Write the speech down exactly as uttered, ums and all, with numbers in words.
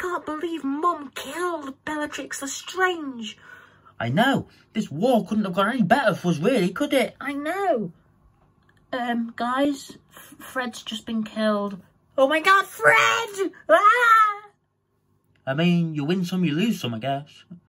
can't believe Mum killed Bellatrix Lestrange. I know. This war couldn't have gone any better for us, really, could it? I know. Um, guys, F Fred's just been killed. Oh my God, Fred! Ah! I mean, you win some, you lose some, I guess.